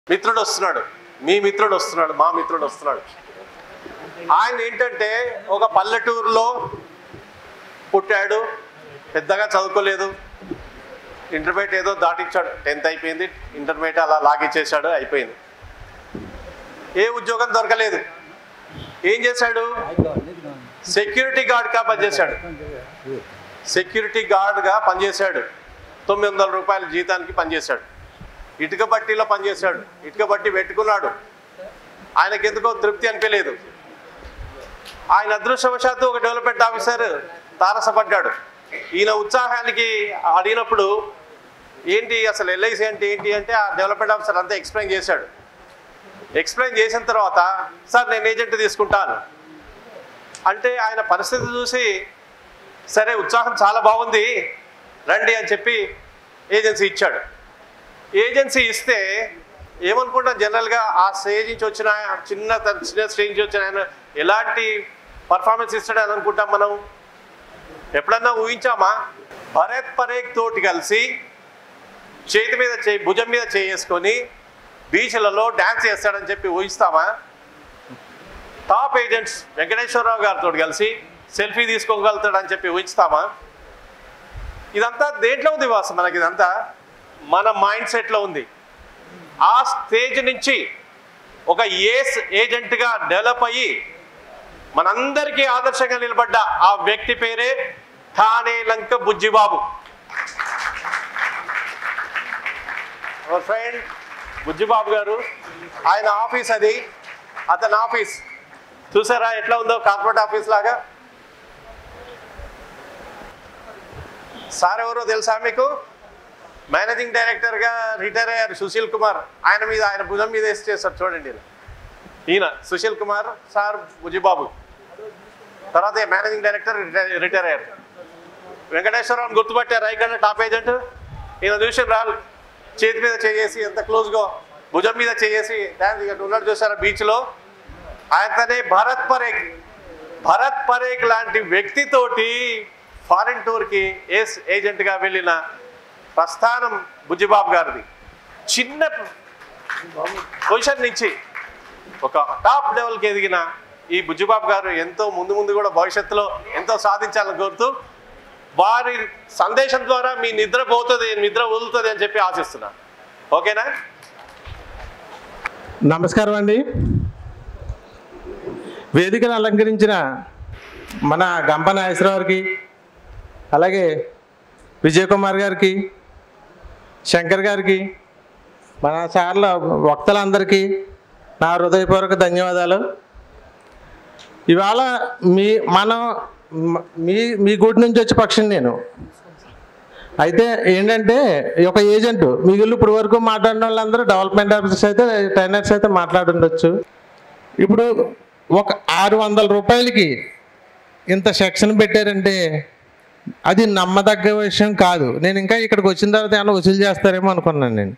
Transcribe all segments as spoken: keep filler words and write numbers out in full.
మిత్రుడు వస్తున్నాడు, మీ మిత్రుడు వస్తున్నాడు, మా మిత్రుడు వస్తున్నాడు. ఆయన ఏంటంటే ఒక పల్లెటూరులో పుట్టాడు, పెద్దగా చదువుకోలేదు, ఇంటర్మీడియట్ ఏదో దాటించాడు, టెన్త్ అయిపోయింది, ఇంటర్మీడియట్ అలా లాగిచ్చేసాడు, అయిపోయింది. ఏ ఉద్యోగం దొరకలేదు. ఏం చేశాడు? సెక్యూరిటీ గార్డ్గా పనిచేశాడు. సెక్యూరిటీ గార్డ్గా పనిచేశాడు. తొమ్మిది వందల రూపాయల జీతానికి పనిచేశాడు. ఇటుక బట్టీలో పనిచేశాడు, ఇటుక బట్టి పెట్టుకున్నాడు. ఆయనకి ఎందుకో తృప్తి అనిపించలేదు. ఆయన అదృష్టవశాత్తు ఒక డెవలప్మెంట్ ఆఫీసర్ తారసపడ్డాడు. ఈయన ఉత్సాహానికి అడిగినప్పుడు ఏంటి అసలు ఎల్ఐసి అంటే ఏంటి అంటే ఆ డెవలప్మెంట్ ఆఫీసర్ అంతా ఎక్స్ప్లెయిన్ చేశాడు. ఎక్స్ప్లెయిన్ చేసిన తర్వాత సార్ నేను ఏజెంట్ తీసుకుంటాను అంటే ఆయన పరిస్థితి చూసి సరే ఉత్సాహం చాలా బాగుంది రండి అని చెప్పి ఏజెన్సీ ఇచ్చాడు. ఏజెన్సీ ఇస్తే ఏమనుకుంటాం జనరల్గా ఆ స్టేజ్ నుంచి వచ్చిన చిన్న చిన్న స్టేజ్ నుంచి వచ్చిన ఆయన ఎలాంటి పర్ఫార్మెన్స్ ఇస్తాడని అనుకుంటాం మనం. ఎప్పుడన్నా ఊహించామా? భరత్ పరేఖ్ తోటి కలిసి చేతి మీద చేయి భుజం మీద చేసుకొని బీచ్లలో డ్యాన్స్ చేస్తాడని చెప్పి ఊహిస్తామా? టాప్ ఏజెంట్స్ వెంకటేశ్వరరావు గారితో కలిసి సెల్ఫీ తీసుకోగలుగుతాడని చెప్పి ఊహిస్తామా? ఇదంతా దేంట్లో ఉంది వాసు? మనకి ఇదంతా మన మైండ్ సెట్లో ఉంది. ఆ స్టేజ్ నుంచి ఒక ఏస్ ఏజెంట్గా డెవలప్ అయ్యి మనందరికీ ఆదర్శంగా నిలబడ్డ ఆ వ్యక్తి పేరే ఠానే లంక బుజ్జిబాబు. అవర్ ఫ్రెండ్ బుజ్జిబాబు గారు, ఆయన ఆఫీస్ అది, అతని ఆఫీస్ చూసారా ఎట్లా ఉందో, కార్పొరేట్ ఆఫీస్ లాగా. సార్ ఎవరో తెలుసా మీకు? మేనేజింగ్ డైరెక్టర్గా రిటైర్ అయ్యారు సుశీల్ కుమార్. ఆయన మీద ఆయన భుజం మీద వేసి చేస్తారు చూడండి. ఈయన సుశీల్ కుమార్ సార్ బుజ్జిబాబు. తర్వాత మేనేజింగ్ డైరెక్టర్ రిటైర్ అయ్యారు. వెంకటేశ్వరరావుని గుర్తుపట్టారు, ఇక్కడ టాప్ ఏజెంట్. ఈయన చూసి రాళ్ళు చేతి మీద చేసి ఎంత క్లోజ్గా భుజం మీద చేసి డ్యాన్స్ ఇక్కడ ఉన్నాడు చూసారా బీచ్లో. ఆయనతోనే భరత్ పరేఖ్ భరత్ పరేఖ్ లాంటి వ్యక్తితోటి ఫారిన్ టూర్కి ఏస్ ఏజెంట్గా వెళ్ళిన ప్రస్థానం బుజ్జిబాబు గారిది. చిన్న పొజిషన్ నుంచి ఒక టాప్ లెవెల్కి ఎదిగిన ఈ బుజ్జిబాబు గారు ఎంతో ముందు ముందు కూడా భవిష్యత్తులో ఎంతో సాధించాలని కోరుతూ వారి సందేశం ద్వారా మీ నిద్ర పోతుంది, నిద్ర వదులుతుంది అని చెప్పి ఆశిస్తున్నాను. ఓకేనా? నమస్కారం అండి. వేదికను అలంకరించిన మన గంప నాగేశ్వరరావు గారికి, అలాగే విజయ్ కుమార్ గారికి, శంకర్ గారికి, మన సార్ల వక్తలందరికీ నా హృదయపూర్వక ధన్యవాదాలు. ఇవాళ మీ మనం మీ మీ గూటి నుంచి వచ్చే పక్షం నేను. అయితే ఏంటంటే ఒక ఏజెంట్ మిగిలిన ఇప్పుడు వరకు మాట్లాడిన వాళ్ళందరూ డెవలప్మెంట్ ఆఫీసర్స్ అయితే ట్రైనర్స్ అయితే మాట్లాడుండొచ్చు. ఇప్పుడు ఒక ఆరు వందల రూపాయలకి ఇంత సెక్షన్ పెట్టారంటే అది నమ్మదగ్గ విషయం కాదు. నేను ఇంకా ఇక్కడికి వచ్చిన తర్వాత ఏమైనా వసూలు చేస్తారేమో అనుకున్నాను నేను.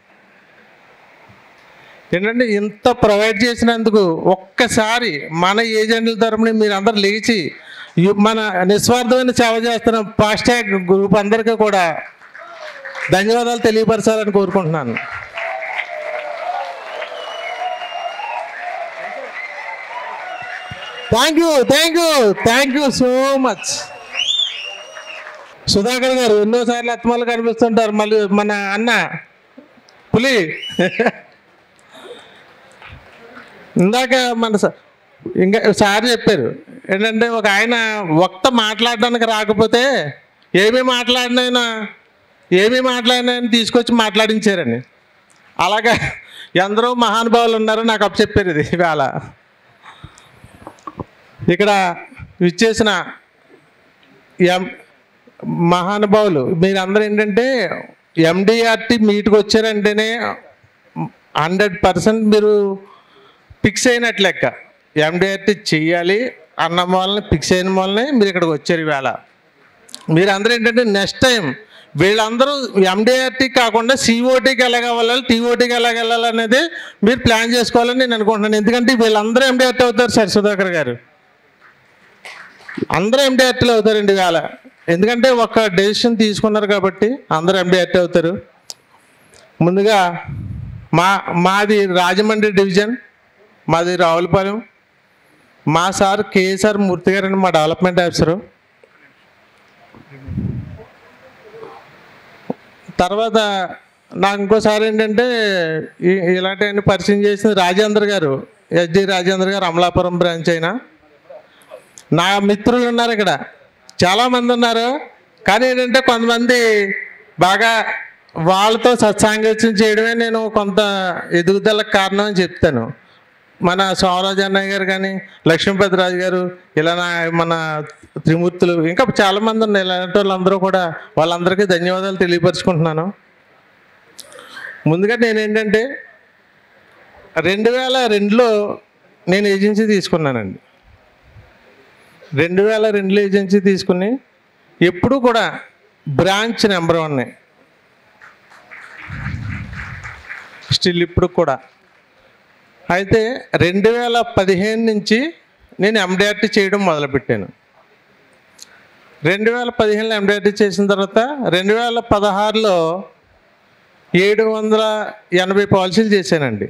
ఏంటంటే ఇంత ప్రొవైడ్ చేసినందుకు ఒక్కసారి మన ఏజెంట్ల తరపున మీరు అందరు లేచి మన నిస్వార్థమైన సేవ చేస్తున్న ఫాస్ట్యాగ్ గ్రూప్ అందరికీ కూడా ధన్యవాదాలు తెలియపరచాలని కోరుకుంటున్నాను. Thank you thank you thank you so much. Sudhakar garu ఎన్నోసార్లు అత్తమాలు కనిపిస్తుంటారు. మళ్ళీ మన అన్న పులి ఇందాక మన ఇంకా సార్ చెప్పారు ఏంటంటే ఒక ఆయన వక్త మాట్లాడడానికి రాకపోతే ఏమీ మాట్లాడినైనా ఏమీ మాట్లాడినా తీసుకొచ్చి మాట్లాడించారని. అలాగా ఎందరో మహానుభావులు ఉన్నారు నాకు అప్పు చెప్పారు. ఇది ఇవాళ ఇక్కడ ఇచ్చేసిన ఎం మహానుభావులు మీరందరూ ఏంటంటే ఎండిఆర్టీ మీట్కి వచ్చారంటేనే హండ్రెడ్ పర్సెంట్ మీరు ఫిక్స్ అయినట్టు లెక్క. ఎండిఆర్టీ చెయ్యాలి అన్న వాళ్ళని ఫిక్స్ అయిన వాళ్ళని మీరు ఇక్కడికి వచ్చారు. ఇవాళ మీరందరూ ఏంటంటే నెక్స్ట్ టైం వీళ్ళందరూ ఎండిఆర్టీ కాకుండా సిఓటీకి ఎలాగ వెళ్ళాలి, టీఓటీకి ఎలాగ వెళ్ళాలి అనేది మీరు ప్లాన్ చేసుకోవాలని నేను అనుకుంటున్నాను. ఎందుకంటే వీళ్ళందరూ ఎండిఆర్టీ అవుతారు సార్. సుధాకర్ గారు అందరూ ఎండిఆర్టీలు అవుతారండి ఇవాళ. ఎందుకంటే ఒక డెసిషన్ తీసుకున్నారు కాబట్టి అందరూ ఎండిఆర్టీ అవుతారు. ముందుగా మా మాది రాజమండ్రి డివిజన్, మాది రావులపాలెం. మా సార్ కేఎస్ఆర్ మూర్తి గారండి, మా డెవలప్మెంట్ ఆఫీసరు. తర్వాత నాకు ఇంకోసారి ఏంటంటే ఇలాంటివన్నీ పరిచయం చేసింది రాజేంద్ర గారు, ఎస్డి రాజేంద్ర గారు, అమలాపురం బ్రాంచ్ అయినా. నా మిత్రులు ఉన్నారు ఇక్కడ, చాలామంది ఉన్నారు. కానీ ఏంటంటే కొంతమంది బాగా వాళ్ళతో సత్సాంగత్యం చేయడమే నేను కొంత ఎదుగుదలకు కారణం అని చెప్తాను. మన సోమరాజు అన్నయ్య గారు కానీ, లక్ష్మీపతిరాజు గారు, ఇలా మన త్రిమూర్తులు, ఇంకా చాలామంది ఉన్నారు. ఇలాంటి వాళ్ళందరూ కూడా వాళ్ళందరికీ ధన్యవాదాలు తెలియపరుచుకుంటున్నాను. ముందుగా నేను ఏంటంటే రెండు వేల రెండులో నేను ఏజెన్సీ తీసుకున్నానండి. రెండు వేల రెండులో ఏజెన్సీ తీసుకుని ఎప్పుడు కూడా బ్రాంచ్ నెంబర్ వన్ స్టిల్ ఇప్పుడు కూడా. అయితే రెండు వేల పదిహేను నుంచి నేను ఎండిఆర్టీ చేయడం మొదలుపెట్టాను. రెండు వేల పదిహేనులో ఎండిఆర్టీ చేసిన తర్వాత రెండు వేల పదహారులో ఏడు వందల ఎనభై పాలసీలు చేశానండి.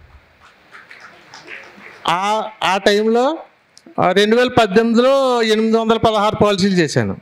ఆ ఆ టైంలో రెండు వేల పద్దెనిమిదిలో ఎనిమిది వందల పదహారు పాలసీలు చేశాను.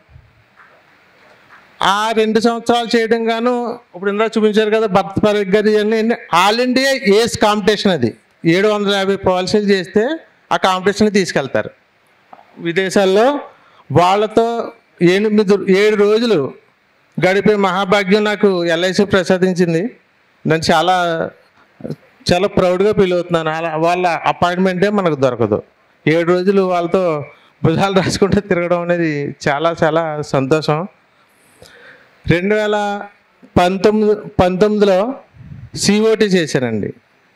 ఆ రెండు సంవత్సరాలు చేయడం గాను ఇప్పుడు ఇందా చూపించారు కదా భర్త పరేఖ్ గారు, ఇవన్నీ ఆల్ ఇండియా ఏస్ కాంపిటీషన్. అది ఏడు వందల యాభై పాలసీలు చేస్తే ఆ కాంపిటీషన్కి తీసుకెళ్తారు విదేశాల్లో. వాళ్ళతో ఎనిమిది ఏడు రోజులు గడిపే మహాభాగ్యం నాకు ఎల్ఐసి ప్రసాదించింది. నేను చాలా చాలా ప్రౌడ్గా ఫీల్ అవుతున్నాను. అలా వాళ్ళ అపాయింట్మెంటే మనకు దొరకదు. ఏడు రోజులు వాళ్ళతో భుజాలు రాసుకుంటూ తిరగడం అనేది చాలా చాలా సంతోషం. రెండు వేల పంతొమ్మిది పంతొమ్మిదిలో సిఓటి చేశానండి.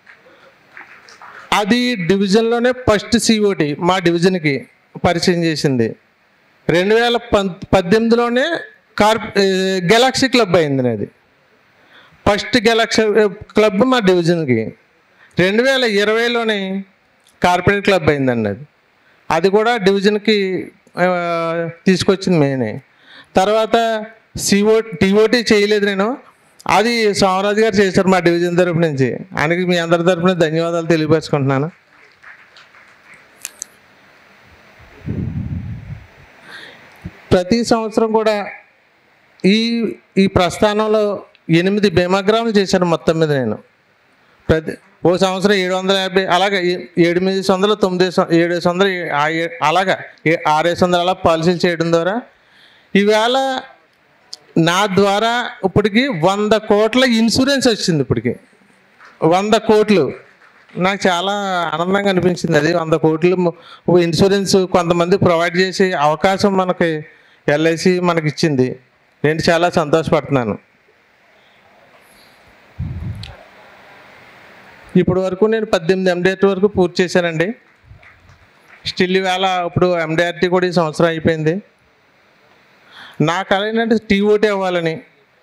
అది డివిజన్లోనే ఫస్ట్ సిఓటి మా డివిజన్కి పరిచయం చేసింది. రెండు వేల పం పద్దెనిమిదిలోనే కార్ గెలాక్సీ క్లబ్ అయింది. అది ఫస్ట్ గెలాక్సీ క్లబ్ మా డివిజన్కి. రెండు వేల ఇరవైలోనే కార్పొరేట్ క్లబ్ అయిందండి. అది అది కూడా డివిజన్కి తీసుకొచ్చింది మేనే. తర్వాత సిఓ టీఓటీ చేయలేదు నేను, అది సోమరాజు గారు చేశారు మా డివిజన్ తరపు నుంచి. ఆయనకి మీ అందరి తరపున ధన్యవాదాలు తెలియపరుచుకుంటున్నాను. ప్రతి సంవత్సరం కూడా ఈ ఈ ప్రస్థానంలో ఎనిమిది బీమాగ్రాములు చేశాను మొత్తం మీద నేను. ప్రతి ఓ సంవత్సరం ఏడు వందల యాభై అలాగా ఎనిమిది వందలు తొమ్మిది ఏడు వందలు అలాగా ఆరేసి వందలు అలా పాలసీలు చేయడం ద్వారా ఈవేళ నా ద్వారా ఇప్పటికి వంద కోట్ల ఇన్సూరెన్స్ వచ్చింది. ఇప్పటికి వంద కోట్లు నాకు చాలా ఆనందంగా అనిపించింది. అది వంద కోట్లు ఇన్సూరెన్స్ కొంతమంది ప్రొవైడ్ చేసే అవకాశం మనకి ఎల్ఐసి మనకి ఇచ్చింది. నేను చాలా సంతోషపడుతున్నాను. ఇప్పటి వరకు నేను పద్దెనిమిది ఎండిఆర్టీ వరకు పూర్తి చేశానండి. స్టిల్ ఈవేళ ఇప్పుడు ఎండిఆర్టీ కూడా ఈ సంవత్సరం అయిపోయింది. నా కళ ఏంటంటే టీఓటీ అవ్వాలని,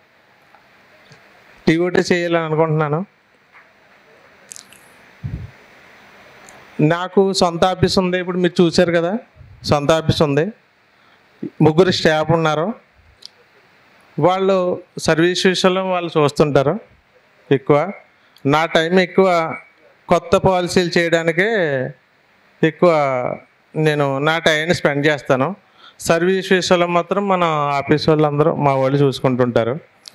టీఓటీ చేయాలని అనుకుంటున్నాను. నాకు సొంత ఆఫీస్ ఉంది. ఇప్పుడు మీరు చూశారు కదా, సొంత ఆఫీస్ ఉంది. ముగ్గురు స్టాఫ్ ఉన్నారు. వాళ్ళు సర్వీస్ విషయంలో వాళ్ళు చూస్తుంటారు ఎక్కువ. నా టైం ఎక్కువ కొత్త పాలసీలు చేయడానికే ఎక్కువ నేను నా టైంని స్పెండ్ చేస్తాను. సర్వీస్ విషయంలో మాత్రం మన ఆఫీస్ వాళ్ళందరూ మా వాళ్ళు చూసుకుంటుంటారు.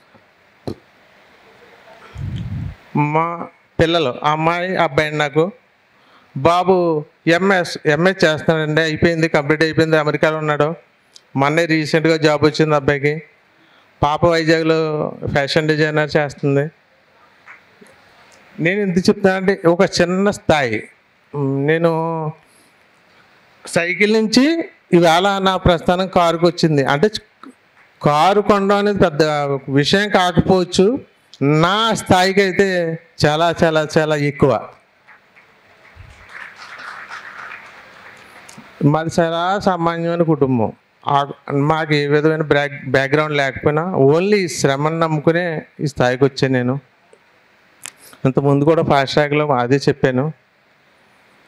మా పిల్లలు అమ్మాయి అబ్బాయి, నాకు బాబు ఎంఎస్ ఎంఎస్ చేస్తున్నాడండి. అయిపోయింది, కంప్లీట్ అయిపోయింది. అమెరికాలో ఉన్నాడు. మొన్నే రీసెంట్గా జాబ్ వచ్చింది అబ్బాయికి. పాప వైజాగ్లో ఫ్యాషన్ డిజైనర్ చేస్తుంది. నేను ఎందుకు చెప్తానంటే ఒక చిన్న స్థాయి, నేను సైకిల్ నుంచి ఈవేళ నా ప్రస్థానం కారుకు వచ్చింది. అంటే కారు కొనడం అనేది పెద్ద విషయం కాకపోవచ్చు, నా స్థాయికి అయితే చాలా చాలా చాలా ఎక్కువ. మాది చాలా సామాన్యమైన కుటుంబం. మాకు ఏ విధమైన బ్యాక్ బ్యాక్గ్రౌండ్ లేకపోయినా ఓన్లీ శ్రమను నమ్ముకునే ఈ స్థాయికి వచ్చాను నేను. ఇంతకుముందు కూడా ఫాస్ట్ ట్రాక్లో అదే చెప్పాను.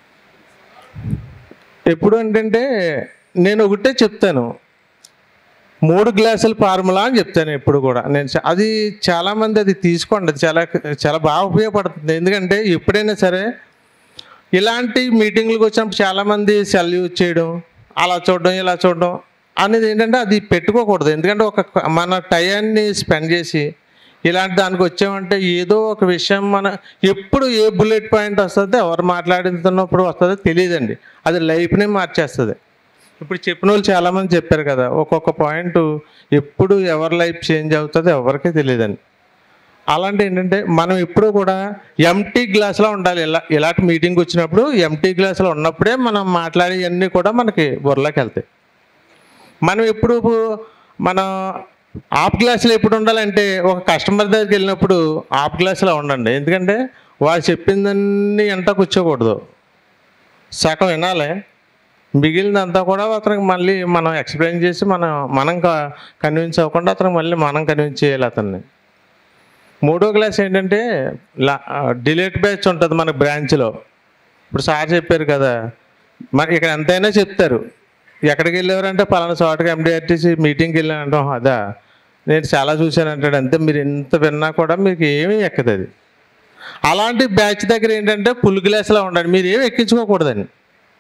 ఎప్పుడు ఏంటంటే నేను ఒకటే చెప్తాను, మూడు గ్లాసుల ఫార్ములా అని చెప్తాను ఎప్పుడు కూడా నేను. అది చాలామంది అది తీసుకోండి, అది చాలా చాలా బాగా ఉపయోగపడుతుంది. ఎందుకంటే ఎప్పుడైనా సరే ఇలాంటి మీటింగ్లకు వచ్చినప్పుడు చాలామంది సెల్ యూజ్ చేయడం, అలా చూడడం ఇలా చూడడం అనేది ఏంటంటే అది పెట్టుకోకూడదు. ఎందుకంటే ఒక మన టయాన్ని స్పెండ్ చేసి ఇలాంటి దానికి వచ్చామంటే ఏదో ఒక విషయం మన ఎప్పుడు ఏ బుల్లెట్ పాయింట్ వస్తుందో ఎవరు మాట్లాడుతున్నప్పుడు వస్తుందో తెలియదండి, అది లైఫ్నే మార్చేస్తుంది. ఇప్పుడు చెప్పిన వాళ్ళు చాలామంది చెప్పారు కదా, ఒక్కొక్క పాయింట్ ఎప్పుడు ఎవరి లైఫ్ చేంజ్ అవుతుందో ఎవరికీ తెలియదండి. అలాంటి ఏంటంటే మనం ఎప్పుడూ కూడా ఎంటీ గ్లాస్లో ఉండాలి. ఇలా ఇలాంటి మీటింగ్ వచ్చినప్పుడు ఎంటీ గ్లాస్లో ఉన్నప్పుడే మనం మాట్లాడేవన్నీ కూడా మనకి బుర్రలోకి వెళ్తాయి. మనం ఎప్పుడు మనం హాఫ్ గ్లాసులో ఎప్పుడు ఉండాలంటే ఒక కస్టమర్ దగ్గరికి వెళ్ళినప్పుడు హాఫ్ గ్లాసులో ఉండండి. ఎందుకంటే వాళ్ళు చెప్పిందన్నీ ఎంట కూర్చోకూడదు, సగం వినాలి, మిగిలినంతా కూడా అతనికి మళ్ళీ మనం ఎక్స్ప్లెయిన్ చేసి మనం మనం కన్విన్స్ అవ్వకుండా అతనికి మళ్ళీ మనం కన్విన్స్ చేయాలి అతన్ని. మూడో క్లాస్ ఏంటంటే లా డిలేట్ బ్యాచ్ ఉంటుంది మనకు బ్రాంచ్లో. ఇప్పుడు సార్ చెప్పారు కదా, మరి ఇక్కడ ఎంతైనా చెప్తారు. ఎక్కడికి వెళ్ళేవారంటే పలానా చోటకి ఎండిఆర్టీసీ మీటింగ్కి వెళ్ళానంటాం, అదా నేను చాలా చూశాను అంటాడు. అంతే, మీరు ఎంత విన్నా కూడా మీకు ఏమీ ఎక్కదు అది. అలాంటి బ్యాచ్ దగ్గర ఏంటంటే ఫుల్ గ్లాస్లో ఉండండి, మీరు ఏమి ఎక్కించుకోకూడదండి.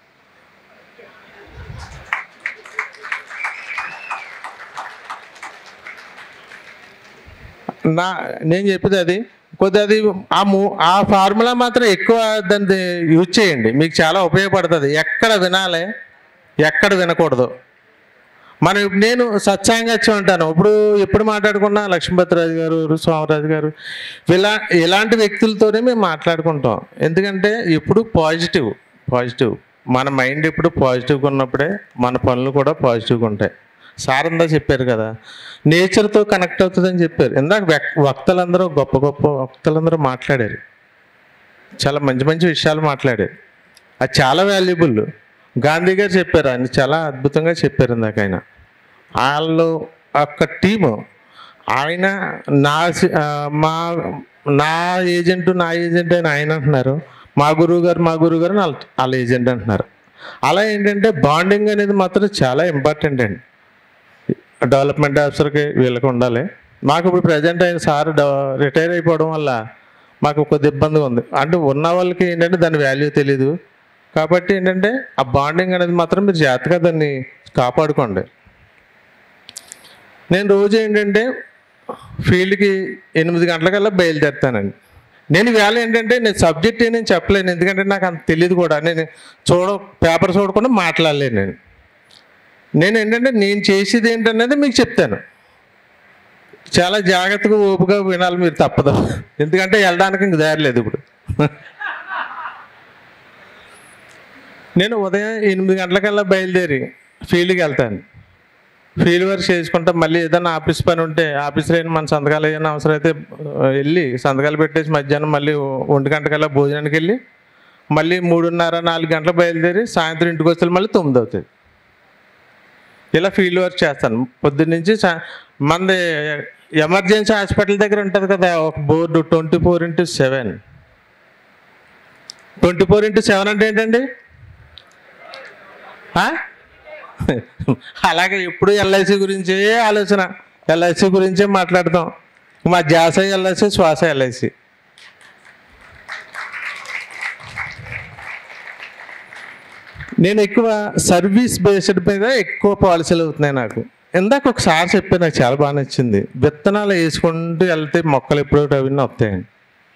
నా నేను చెప్పేది అది కొద్దిగా అది ఆ మూ ఆ ఫార్ములా మాత్రం ఎక్కువ దాన్ని యూజ్ చేయండి, మీకు చాలా ఉపయోగపడుతుంది. ఎక్కడ వినాలి ఎక్కడ వినకూడదు. మనం నేను సత్సాంగత్యం అంటాను. ఇప్పుడు ఎప్పుడు మాట్లాడుకున్నా లక్ష్మీపతిరాజు గారు, సోమరాజు గారు, ఇలా ఇలాంటి వ్యక్తులతోనే మేము మాట్లాడుకుంటాం. ఎందుకంటే ఎప్పుడు పాజిటివ్ పాజిటివ్ మన మైండ్ ఎప్పుడు పాజిటివ్గా ఉన్నప్పుడే మన పనులు కూడా పాజిటివ్గా ఉంటాయి. సార్ అందా చెప్పారు కదా, నేచర్తో కనెక్ట్ అవుతుందని చెప్పారు. ఇందాక వక్తలందరూ గొప్ప గొప్ప వక్తలందరూ మాట్లాడారు, చాలా మంచి మంచి విషయాలు మాట్లాడారు, అది చాలా వాల్యుబుల్. గాంధీ గారు చెప్పారు, ఆయన చాలా అద్భుతంగా చెప్పారు ఇందాక. ఆయన వాళ్ళు ఒక్క టీము, ఆయన నా మా నా ఏజెంట్ నా ఏజెంట్ అని ఆయన అంటున్నారు, మా గురువు గారు మా గురువు గారు వాళ్ళ ఏజెంట్ అంటున్నారు. అలా ఏంటంటే బాండింగ్ అనేది మాత్రం చాలా ఇంపార్టెంట్ అండి. డెవలప్మెంట్ ఆఫీసర్కి వీళ్ళకి ఉండాలి. మాకు ఇప్పుడు ప్రజెంట్ అయిన సార్ రిటైర్ అయిపోవడం వల్ల మాకు కొద్ది ఇబ్బందిగా ఉంది. అంటే ఉన్న వాళ్ళకి ఏంటంటే దాని వాల్యూ తెలీదు. కాబట్టి ఏంటంటే ఆ బాండింగ్ అనేది మాత్రం మీరు జాగ్రత్తగా దాన్ని కాపాడుకోండి. నేను రోజు ఏంటంటే ఫీల్డ్కి ఎనిమిది గంటలకల్లా బయలుదేరుతానండి. నేను వేళ ఏంటంటే నేను సబ్జెక్ట్ ఏ నేను చెప్పలేను, ఎందుకంటే నాకు అంత తెలియదు కూడా. నేను చూడ పేపర్ చూడకుండా మాట్లాడలేను. నేను నేను ఏంటంటే నేను చేసేది ఏంటనేది మీకు చెప్తాను. చాలా జాగ్రత్తగా ఓపుగా వినాలి మీరు, తప్పదు. ఎందుకంటే వెళ్ళడానికి ఇంక దారి లేదు. ఇప్పుడు నేను ఉదయం ఎనిమిది గంటలకల్లా బయలుదేరి ఫీల్డ్కి వెళ్తాను. ఫీల్డ్ వర్క్ చేసుకుంటా మళ్ళీ ఏదైనా ఆఫీస్ పని ఉంటే ఆఫీస్లో అయినా మన సంతకాలు ఏదైనా అవసరం అయితే వెళ్ళి సంతకాలు పెట్టేసి మధ్యాహ్నం మళ్ళీ ఒంటి గంటకల్లా భోజనానికి వెళ్ళి మళ్ళీ మూడున్నర నాలుగు గంటలకు బయలుదేరి సాయంత్రం ఇంటికి వచ్చి మళ్ళీ తొమ్మిది అవుతుంది. ఇలా ఫీల్డ్ వర్క్ చేస్తాను పొద్దున్నుంచి. మనది ఎమర్జెన్సీ హాస్పిటల్ దగ్గర ఉంటుంది కదా ఒక board, twenty four into seven twenty four into seven అంటే ఏంటండి? అలాగే ఎప్పుడు ఎల్ఐసి గురించే ఆలోచన, ఎల్ఐసి గురించే మాట్లాడతాం. మా ధ్యాస ఎల్ఐసి, శ్వాస ఎల్ఐసి. నేను ఎక్కువ సర్వీస్ బేస్డ్ మీద ఎక్కువ పాలసీలు అవుతున్నాయి నాకు. ఇందాక ఒకసారి చెప్పి నాకు చాలా బాగా నచ్చింది, విత్తనాలు వేసుకుంటూ వెళ్తే మొక్కలు ఎప్పుడో అవన్నీ వస్తాయండి.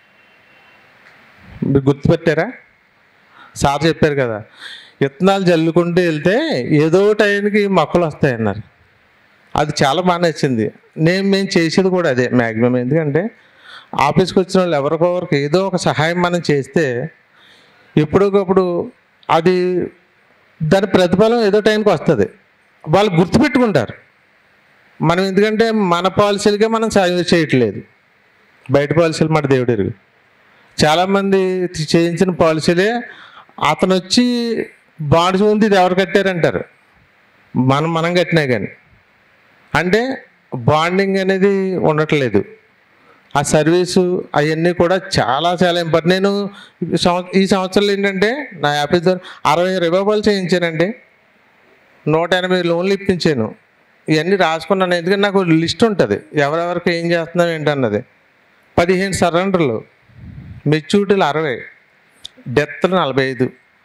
మీరు గుర్తుపెట్టారా? సార్ చెప్పారు కదా, విత్తనాలు జల్లుకుంటూ వెళ్తే ఏదో టైంకి మొక్కలు వస్తాయన్నారు. అది చాలా బాగా నచ్చింది. నేను మేము చేసేది కూడా అదే మ్యాక్సిమం. ఎందుకంటే ఆఫీస్కి వచ్చిన వాళ్ళు ఎవరికొవరికి ఏదో ఒక సహాయం మనం చేస్తే ఎప్పటికప్పుడు అది దాని ప్రతిఫలం ఏదో టైంకి వస్తుంది, వాళ్ళు గుర్తుపెట్టుకుంటారు మనం. ఎందుకంటే మన పాలసీలకే మనం సాయం చేయట్లేదు, బయట పాలసీలు మాట దేవుడు ఎరుగు. చాలామంది చేయించిన పాలసీలే అతను వచ్చి బాండ్స్ ఉంది ఇది ఎవరు కట్టారంటారు, మనం మనం కట్టినా కానీ. అంటే బాండింగ్ అనేది ఉండట్లేదు. ఆ సర్వీసు అవన్నీ కూడా చాలా చాలా ఇంపార్టెంట్. నేను ఈ సంవత్సరంలో ఏంటంటే నా ఆఫీస్ ద్వారా అరవై రివైవల్ చేయించానండి, నూట ఎనభై లోన్లు ఇప్పించాను. ఇవన్నీ రాసుకున్నాను, ఎందుకంటే నాకు లిస్ట్ ఉంటుంది ఎవరెవరికి ఏం చేస్తున్నాం ఏంటన్నది. పదిహేను సరెండర్లు, మెచ్యూరిటీలు అరవై, డెత్లు నలభై ఐదు.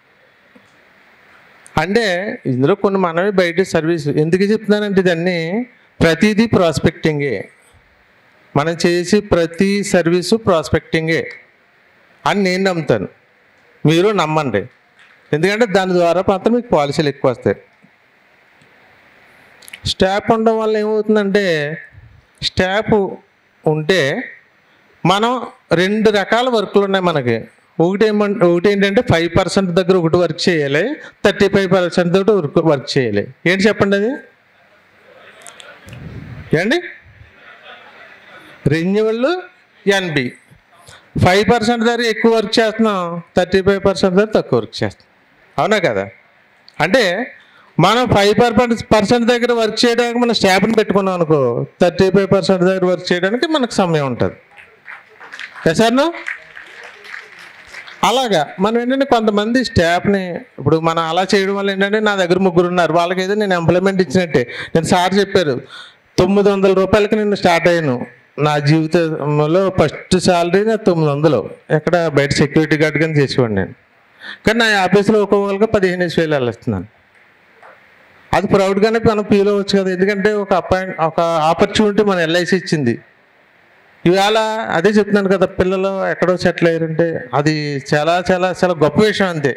అంటే ఇందులో కొన్ని మనమే బయట సర్వీస్ ఎందుకు చెప్తున్నానంటే ఇదన్నీ ప్రతిదీ ప్రాస్పెక్టింగే. మనం చేసి ప్రతి సర్వీసు ప్రాస్పెక్టింగే అని నేను నమ్ముతాను, మీరు నమ్మండి. ఎందుకంటే దాని ద్వారా మాత్రం మీకు పాలసీలు ఎక్కువ వస్తాయి. స్టాఫ్ ఉండడం వల్ల ఏమవుతుందంటే, స్టాఫ్ ఉంటే మనం రెండు రకాల వర్కులు ఉన్నాయి మనకి. ఒకటి ఏమంటే ఒకటి ఏంటంటే ఫైవ్ పర్సెంట్ దగ్గర ఒకటి వర్క్ చేయాలి, థర్టీ ఫైవ్ పర్సెంట్ తోటి వర్క్ వర్క్ చేయాలి. ఏంటి చెప్పండి అది? ఏండి? Renewal NB. ఫైవ్ పర్సెంట్ దగ్గర ఎక్కువ వర్క్ చేస్తున్నాం, థర్టీ ఫైవ్ పర్సెంట్ దగ్గర తక్కువ వర్క్ చేస్తున్నాం. అవునా కదా? అంటే మనం ఫైవ్ పర్సెంట్ పర్సెంట్ దగ్గర వర్క్ చేయడానికి మనం స్టాఫ్ని పెట్టుకున్నాం అనుకో, థర్టీ ఫైవ్ పర్సెంట్ దగ్గర వర్క్ చేయడానికి మనకు సమయం ఉంటుంది. సార్ను అలాగా మనం ఏంటంటే కొంతమంది స్టాఫ్ని ఇప్పుడు మనం అలా చేయడం వల్ల ఏంటంటే, నా దగ్గర ముగ్గురు ఉన్నారు, వాళ్ళకి ఏదో నేను ఎంప్లాయ్మెంట్ ఇచ్చినట్టే. నేను సార్ చెప్పారు తొమ్మిది వందల రూపాయలకి నేను స్టార్ట్ అయ్యాను నా జీవితంలో. ఫస్ట్ శాలరీ నా తొమ్మిది వందలు ఎక్కడ బయట సెక్యూరిటీ గార్డ్ కానీ చేసేవాడిని నేను. కానీ నా ఆఫీస్లో ఒక్కొక్కరికి పదిహేను వేలు వెళ్ళిస్తున్నాను. అది ప్రౌడ్గానే మనం ఫీల్ అవ్వచ్చు కదా, ఎందుకంటే ఒక అపాయింట్ ఒక ఆపర్చునిటీ మన ఎల్ఐసి ఇచ్చింది. ఇవాళ అదే చెప్తున్నాను కదా, పిల్లలు ఎక్కడో సెటిల్ అయ్యారంటే అది చాలా చాలా చాలా గొప్ప విషయం. అంతే.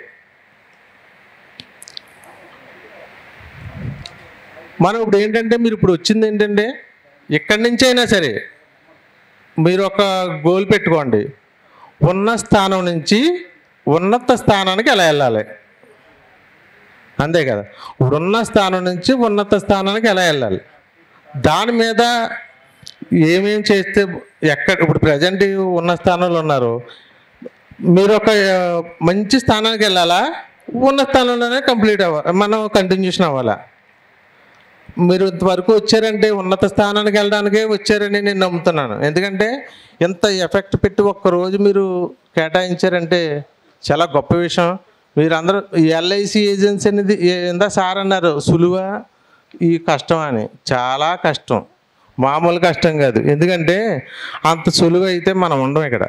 మనం ఇప్పుడు ఏంటంటే, మీరు ఇప్పుడు వచ్చింది ఏంటంటే, ఎక్కడి నుంచి అయినా సరే మీరు ఒక గోల్ పెట్టుకోండి, ఉన్న స్థానం నుంచి ఉన్నత స్థానానికి ఎలా వెళ్ళాలి. అంతే కదా? ఇప్పుడున్న స్థానం నుంచి ఉన్నత స్థానానికి ఎలా వెళ్ళాలి, దాని మీద ఏమేమి చేస్తే ఎక్కడ ఇప్పుడు ప్రజెంట్ ఉన్న స్థానంలో ఉన్నారు, మీరు ఒక మంచి స్థానానికి వెళ్ళాలా, ఉన్న స్థానంలోనే కంప్లీట్ అవ్వాలి, మనం కంటిన్యూషన్ అవ్వాలా. మీరు ఇంతవరకు వచ్చారంటే ఉన్నత స్థానానికి వెళ్ళడానికే వచ్చారని నేను నమ్ముతున్నాను. ఎందుకంటే ఎంత ఎఫెక్ట్ పెట్టి ఒక్కరోజు మీరు కేటాయించారంటే చాలా గొప్ప విషయం. మీరు అందరూ ఎల్ఐసి ఏజెన్సీ అనేది ఎంత సార్ అన్నారు, సులువా ఈ కష్టం అని. చాలా కష్టం, మామూలు కష్టం కాదు. ఎందుకంటే అంత సులువు అయితే మనం ఉండం ఇక్కడ.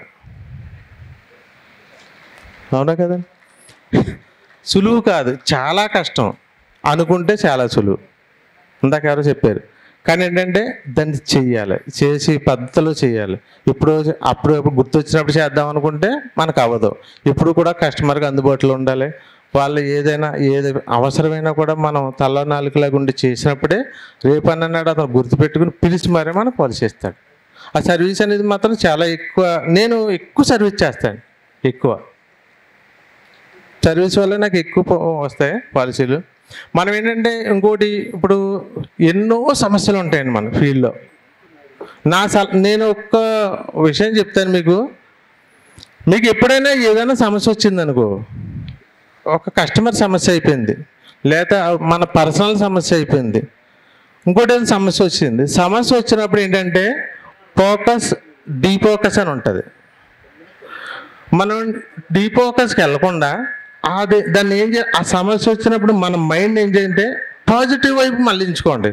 అవునా కదండి? సులువు కాదు, చాలా కష్టం. అనుకుంటే చాలా సులువు, ఇందాక ఎవరో చెప్పారు. కానీ ఏంటంటే దాన్ని చెయ్యాలి, చేసి పద్ధతిలో చేయాలి. ఇప్పుడు అప్పుడు గుర్తొచ్చినప్పుడు చేద్దాం అనుకుంటే మనకు అవ్వదు. ఇప్పుడు కూడా కస్టమర్కి అందుబాటులో ఉండాలి. వాళ్ళు ఏదైనా ఏది అవసరమైనా కూడా మనం తల్ల నాలుగులాగా ఉండి చేసినప్పుడే రేపన్నాడు అతను గుర్తుపెట్టుకుని పిలిచి మరీ మనం పాలసీ ఇస్తాడు. ఆ సర్వీస్ అనేది మాత్రం చాలా ఎక్కువ. నేను ఎక్కువ సర్వీస్ చేస్తాను, ఎక్కువ సర్వీస్ వల్ల నాకు ఎక్కువ వస్తాయి పాలసీలు. మనం ఏంటంటే ఇంకోటి, ఇప్పుడు ఎన్నో సమస్యలు ఉంటాయండి మన ఫీల్డ్లో. నా సల నేను ఒక్క విషయం చెప్తాను మీకు. మీకు ఎప్పుడైనా ఏదైనా సమస్య వచ్చిందనుకో, ఒక కస్టమర్ సమస్య అయిపోయింది, లేదా మన పర్సనల్ సమస్య అయిపోయింది, ఇంకోటి ఏదైనా సమస్య వచ్చింది. సమస్య వచ్చినప్పుడు ఏంటంటే ఫోకస్ డీఫోకస్ అని ఉంటుంది. మనం డీఫోకస్కి వెళ్ళకుండా అది దాన్ని ఏం చే ఆ సమస్య వచ్చినప్పుడు మన మైండ్ ఏం చేయంటే పాజిటివ్ వైపు మళ్ళించుకోండి.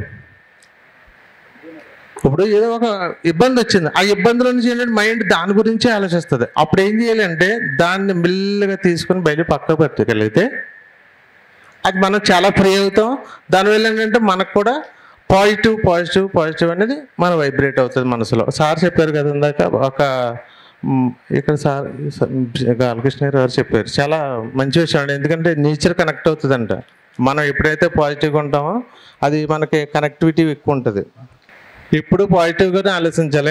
ఇప్పుడు ఏదో ఒక ఇబ్బంది వచ్చింది, ఆ ఇబ్బందుల నుంచి ఏంటంటే మైండ్ దాని గురించే ఆలోచిస్తుంది. అప్పుడు ఏం చేయాలంటే దాన్ని మెల్లగా తీసుకొని బయట పక్కకు పెట్టగలిగితే అది మనం చాలా ఫ్రీ అవుతాం. దానివల్ల ఏంటంటే మనకు కూడా పాజిటివ్ పాజిటివ్ పాజిటివ్ అనేది మన వైబ్రేట్ అవుతుంది మనసులో. సార్ చెప్పారు కదా ఇందాక, ఒక ఇక్కడ సార్ బాలకృష్ణ గారు చెప్పారు, చాలా మంచి విషయం అండి. ఎందుకంటే నేచర్ కనెక్ట్ అవుతుందంట. మనం ఎప్పుడైతే పాజిటివ్గా ఉంటామో అది మనకి కనెక్టివిటీ ఎక్కువ ఉంటుంది. ఇప్పుడు పాజిటివ్గానే ఆలోచించాలి.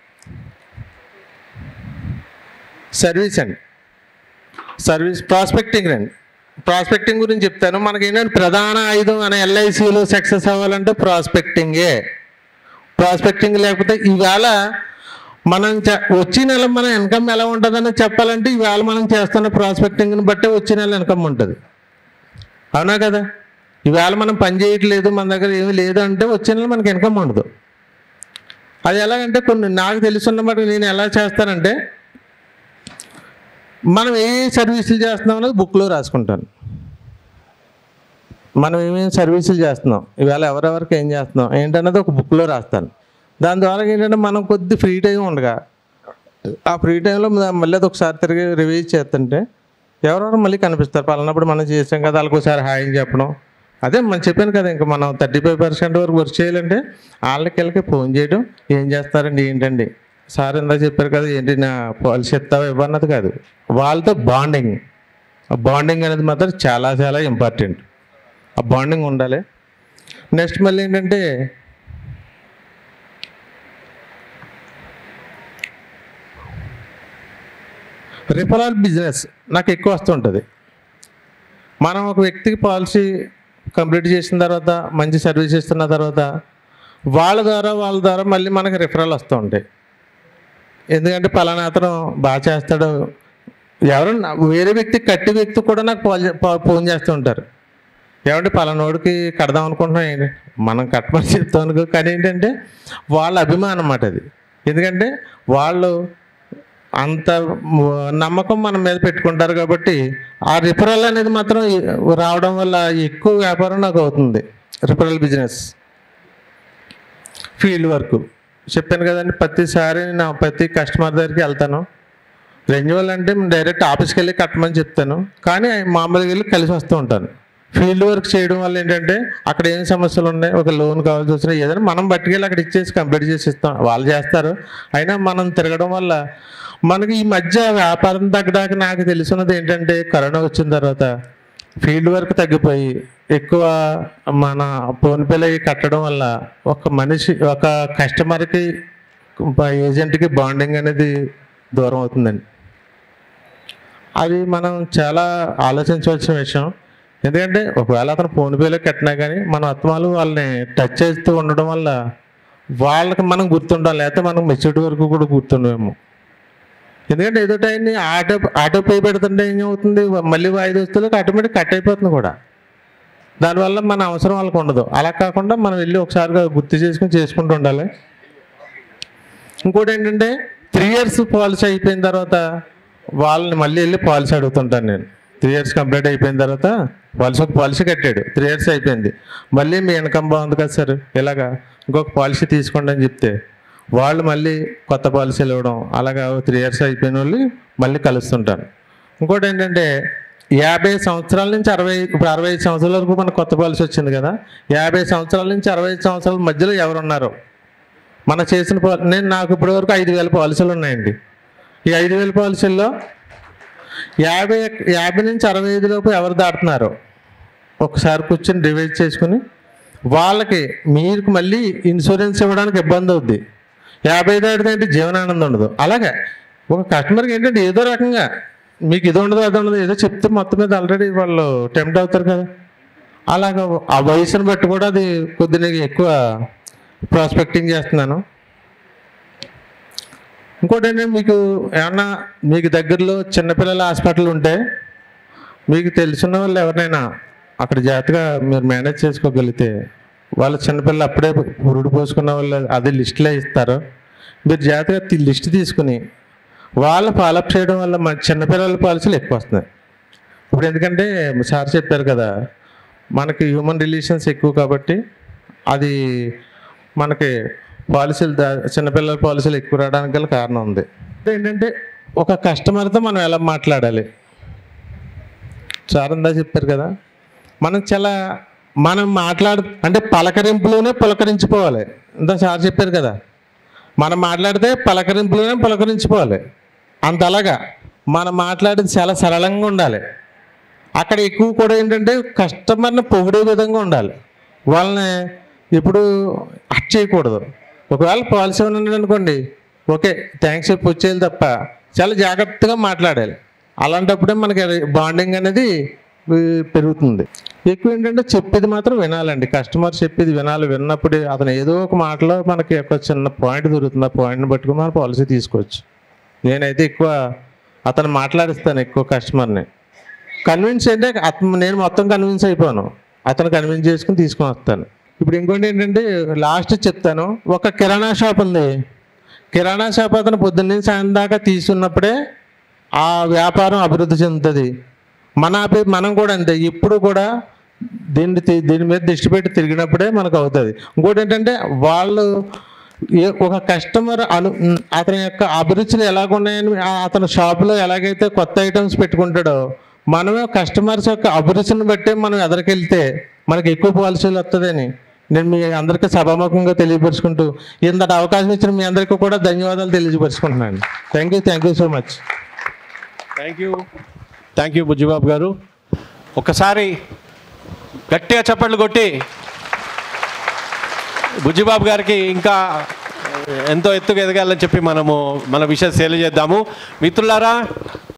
సర్వీస్ అండి, సర్వీస్ ప్రాస్పెక్టింగ్ అండి. ప్రాస్పెక్టింగ్ గురించి చెప్తాను. మనకి ఏంటంటే ప్రధాన ఆయుధం అనే ఎల్ఐసిలో సక్సెస్ అవ్వాలంటే ప్రాస్పెక్టింగే. ప్రాస్పెక్టింగ్ లేకపోతే ఈవేళ మనం వచ్చే నెల మన ఇన్కమ్ ఎలా ఉంటుందని చెప్పాలంటే ఈవేళ మనం చేస్తున్న ప్రాస్పెక్టింగ్ని బట్టే వచ్చే నెల ఇన్కమ్ ఉంటుంది. అవునా కదా? ఈవేళ మనం పని చేయట్లేదు, మన దగ్గర ఏమీ లేదు అంటే వచ్చే నెల మనకి ఇన్కమ్ ఉండదు. అది ఎలాగంటే కొన్ని నాకు తెలుసున్న మాట నేను ఎలా చేస్తానంటే, మనం ఏ సర్వీసులు చేస్తున్నాం అనేది బుక్లో రాసుకుంటాను. మనం ఏమేమి సర్వీసులు చేస్తున్నాం, ఇవాళ ఎవరెవరికి ఏం చేస్తున్నాం ఏంటన్నది ఒక బుక్లో రాస్తాను. దాని ద్వారా ఏంటంటే మనం కొద్ది ఫ్రీ టైం ఉండగా ఆ ఫ్రీ టైంలో మళ్ళీ అది ఒకసారి తిరిగి రివైజ్ చేస్తుంటే ఎవరెవరు మళ్ళీ కనిపిస్తారు. పలానప్పుడు మనం చేసాం కదా, వాళ్ళకి ఒకసారి హాయ్ అని చెప్పడం. అదే మనం చెప్పాను కదా, ఇంకా మనం థర్టీ ఫైవ్ పర్సెంట్ వరకు వర్క్ చేయాలంటే వాళ్ళకి వెళ్ళకి ఫోన్ చేయడం, ఏం చేస్తారండి ఏంటండి సార్ ఇందాక చెప్పారు కదా ఏంటి నా పాలసీ ఇస్తావా ఇవ్వన్నది కాదు, వాళ్ళతో బాండింగ్. ఆ బాండింగ్ అనేది మాత్రం చాలా చాలా ఇంపార్టెంట్. ఆ బాండింగ్ ఉండాలి. నెక్స్ట్ మళ్ళీ ఏంటంటే రిఫరల్ బిజినెస్ నాకు ఎక్కువ వస్తుంటుంది. మనం ఒక వ్యక్తికి పాలసీ కంప్లీట్ చేసిన తర్వాత మంచి సర్వీస్ ఇస్తున్న తర్వాత వాళ్ళ ద్వారా వాళ్ళ ద్వారా మళ్ళీ మనకి రిఫరల్ వస్తూ ఉంటాయి. ఎందుకంటే పలానా అతను బాగా చేస్తాడు, ఎవరు వేరే వ్యక్తి కట్టి వ్యక్తి కూడా నాకు ఫోన్ ఫోన్ చేస్తూ ఉంటారు. ఏమంటే పలానోడికి కడదాం అనుకుంటున్నాం, ఏంటి మనం కట్టమని చెప్తాం అనుకో, కానీ ఏంటంటే వాళ్ళ అభిమానం అన్నమాట అది. ఎందుకంటే వాళ్ళు అంత నమ్మకం మన మీద పెట్టుకుంటారు కాబట్టి ఆ రిఫరల్ అనేది మాత్రం రావడం వల్ల ఎక్కువ వ్యాపారం నాకు అవుతుంది. Referral business. ఫీల్డ్ వర్క్ చెప్పాను కదండి, ప్రతిసారి నా ప్రతి కస్టమర్ దగ్గరికి వెళ్తాను. రెన్యువల్ అంటే డైరెక్ట్ ఆఫీస్కి వెళ్ళి కట్టమని చెప్తాను, కానీ మామూలుగా వెళ్ళి కలిసి వస్తూ ఉంటాను. ఫీల్డ్ వర్క్ చేయడం వల్ల ఏంటంటే అక్కడ ఏం సమస్యలు ఉన్నాయి, ఒక లోన్ కావాల్సి వచ్చినా ఏదైనా మనం పట్టుకెళ్ళి అక్కడ ఇచ్చేసి కంప్లీట్ చేసి ఇస్తాం, వాళ్ళు చేస్తారు. అయినా మనం తిరగడం వల్ల మనకి ఈ మధ్య వ్యాపారం తగ్గడానికి నాకు తెలుసున్నది ఏంటంటే కరోనా వచ్చిన తర్వాత ఫీల్డ్ వర్క్ తగ్గిపోయి ఎక్కువ మన ఫోన్పేలో కట్టడం వల్ల ఒక మనిషి ఒక కస్టమర్కి ఏజెంట్కి బాండింగ్ అనేది దూరం అవుతుందండి. అది మనం చాలా ఆలోచించవలసిన విషయం. ఎందుకంటే ఒకవేళ అతను ఫోన్పేలో కట్టినా కానీ మన ఆత్మలు వాళ్ళని టచ్ చేస్తూ ఉండడం వల్ల వాళ్ళకి మనం గుర్తుండాలి, లేకపోతే మనం మెచ్యూరిటీ వరకు కూడా గుర్తుండేమో. ఎందుకంటే ఏదో టైంని ఆటో ఆటో పే పెడుతుంటే ఏమవుతుంది, మళ్ళీ ఐదు వస్తువులకు ఆటోమేటిక్ కట్ అయిపోతుంది కూడా. దానివల్ల మన అవసరం వాళ్ళకి ఉండదు. అలా కాకుండా మనం వెళ్ళి ఒకసారిగా గుర్తు చేసుకుని చేసుకుంటూ ఉండాలి. ఇంకోటి ఏంటంటే త్రీ ఇయర్స్ పాలసీ అయిపోయిన తర్వాత వాళ్ళని మళ్ళీ వెళ్ళి పాలసీ అడుగుతుంటాను నేను. త్రీ ఇయర్స్ కంప్లీట్ అయిపోయిన తర్వాత పాలసీ ఒక పాలసీ కట్టాడు, త్రీ ఇయర్స్ అయిపోయింది, మళ్ళీ మీ ఇన్కమ్ బాగుంది కదా సార్, ఇలాగా ఇంకొక పాలసీ తీసుకోండి అని చెప్తే వాళ్ళు మళ్ళీ కొత్త పాలసీలు ఇవ్వడం, అలాగా త్రీ ఇయర్స్ అయిపోయిన వాళ్ళు మళ్ళీ కలుస్తుంటాను. ఇంకోటి ఏంటంటే యాభై సంవత్సరాల నుంచి అరవై ఇప్పుడు అరవై ఐదు సంవత్సరాల వరకు మనకు కొత్త పాలసీ వచ్చింది కదా, యాభై సంవత్సరాల నుంచి అరవై ఐదు సంవత్సరాల మధ్యలో ఎవరున్నారో మన చేసిన పాలసీ, నేను నాకు ఇప్పటి వరకు ఐదు వేల పాలసీలు ఉన్నాయండి. ఈ ఐదు వేల పాలసీల్లో యాభై యాభై నుంచి అరవై ఐదు లోపు ఎవరు దాటుతున్నారో ఒకసారి కూర్చొని డివైడ్ చేసుకుని వాళ్ళకి మీకు మళ్ళీ ఇన్సూరెన్స్ ఇవ్వడానికి ఇబ్బంది అవుద్ది. యాభై దాటితే అంటే జీవనానందం ఉండదు. అలాగే ఒక కస్టమర్కి ఏంటంటే ఏదో రకంగా మీకు ఇది ఉండదు అది ఉండదు ఏదో చెప్తే మొత్తం మీద ఆల్రెడీ వాళ్ళు టెంప్ట్ అవుతారు కదా. అలాగా ఆ వయసుని బట్టి కూడా అది కొద్దిగా ఎక్కువ ప్రాస్పెక్టింగ్ చేస్తున్నాను. ఇంకోటి ఏంటంటే మీకు ఏమన్నా మీకు దగ్గరలో చిన్నపిల్లల హాస్పిటల్ ఉంటే మీకు తెలిసిన వాళ్ళు ఎవరినైనా అక్కడ జాగ్రత్తగా మీరు మేనేజ్ చేసుకోగలిగితే వాళ్ళ చిన్నపిల్లలు అప్పుడే పురుడు పోసుకున్న వాళ్ళు అది లిస్టులో ఇస్తారు. మీరు జాగ్రత్తగా లిస్ట్ తీసుకుని వాళ్ళు ఫాలోఅప్ చేయడం వల్ల మన చిన్నపిల్లల పాలసీలు ఎక్కువ వస్తున్నాయి. ఇప్పుడు ఎందుకంటే సార్ చెప్పారు కదా మనకి హ్యూమన్ రిలేషన్స్ ఎక్కువ కాబట్టి అది మనకి పాలసీలు చిన్నపిల్లల పాలసీలు ఎక్కువ రావడానికి గల కారణం ఉంది. ఏంటంటే ఒక కస్టమర్తో మనం ఎలా మాట్లాడాలి, సార్ అందా చెప్పారు కదా, మనం చాలా మనం మాట్లాడు అంటే పలకరింపులోనే పలకరించిపోవాలి. ఇందా సార్ చెప్పారు కదా మనం మాట్లాడితే పలకరింపులోనే పలకరించిపోవాలి. అంత అలాగా మనం మాట్లాడేది చాలా సరళంగా ఉండాలి. అక్కడ ఎక్కువ కూడా ఏంటంటే కస్టమర్ని పొగిడే విధంగా ఉండాలి. వాళ్ళని ఇప్పుడు హట్ చేయకూడదు. ఒకవేళ పాలసీ ఉన్నది అనుకోండి ఓకే థ్యాంక్స్ చెప్పి వచ్చేది తప్ప చాలా జాగ్రత్తగా మాట్లాడాలి. అలాంటప్పుడే మనకి బాండింగ్ అనేది పెరుగుతుంది. ఎక్కువ ఏంటంటే చెప్పేది మాత్రం వినాలండి. కస్టమర్ చెప్పేది వినాలి. విన్నప్పుడు అతను ఏదో ఒక మాటలో మనకి ఒక చిన్న పాయింట్ దొరుకుతుంది. ఆ పాయింట్ని పట్టుకుని మనం పాలసీ తీసుకోవచ్చు. నేనైతే ఎక్కువ అతను మాట్లాడిస్తాను ఎక్కువ కస్టమర్ని. కన్విన్స్ అంటే అతను నేను మొత్తం కన్విన్స్ అయిపోయాను, అతను కన్విన్స్ చేసుకుని తీసుకొని వస్తాను. ఇప్పుడు ఇంకోటి ఏంటంటే లాస్ట్ చెప్తాను. ఒక కిరాణా షాప్ ఉంది. కిరాణా షాప్ అతను పొద్దున్న నుంచి సాయంత్రం దాకా తీసుకున్నప్పుడే ఆ వ్యాపారం అభివృద్ధి చెందుతుంది. మన మనం కూడా అంతే. ఇప్పుడు కూడా దీన్ని తి- దీని మీద దృష్టి పెట్టి తిరిగినప్పుడే మనకు అవుతుంది. ఇంకోటి ఏంటంటే వాళ్ళు ఏ- ఒక కస్టమర్ అను అతని యొక్క అభిరుచులు ఎలాగున్నాయని ఆ- అతని షాపులో ఎలాగైతే కొత్త ఐటమ్స్ పెట్టుకుంటాడో మనమే కస్టమర్స్ యొక్క అభిరుచిని బట్టే మనం ఎదరికెళ్తే మనకి ఎక్కువ పాలసీలు వస్తుందని నేను మీ అందరికీ సభాముఖంగా తెలియపరుచుకుంటూ ఇంతటి అవకాశం ఇచ్చిన మీ అందరికీ కూడా ధన్యవాదాలు తెలియపరుచుకుంటున్నాను. Thank you thank you so much. Thank you thank you Bujjibabu garu. ఒకసారి గట్టిగా చప్పట్లు కొట్టి బుజ్జిబాబు గారికి ఇంకా ఎంతో ఎత్తుకు ఎదగాలని చెప్పి మనము మన విషయం తెలియజేద్దాము. మిత్రులారా,